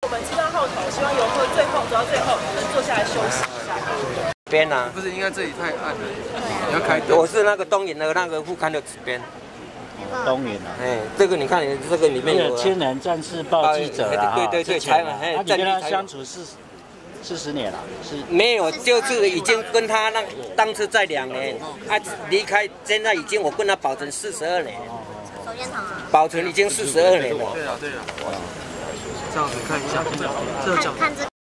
我们7号后头，希望游客最后走到最后能坐下来休息一下。 边啊？ 不是，应该这里太暗了，你要开灯。 我是那个东营的那个副刊的边。 东营啊。 哎，这个你看，这个里面有千人战士报记者啊， 对，采访。 你跟他相处40年了？是？ 没有，就是已经跟他当时在2年，离开现在已经我跟他保存42年。 手烟厂啊。 保存已经42年了。 对了，这样子看一下，这讲。